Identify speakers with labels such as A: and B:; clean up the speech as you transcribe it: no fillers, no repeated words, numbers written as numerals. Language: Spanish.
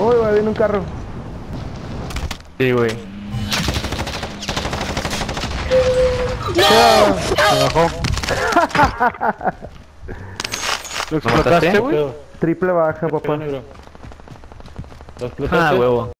A: Uy, güey, viene un carro.
B: Sí, güey.
C: Se bajó. ¿Lo
B: mataste,
C: explotaste,
B: güey?
C: güey?
A: Triple baja, papá.
C: Negro. ¿Lo
B: Ah,
C: explotaste?
B: huevo.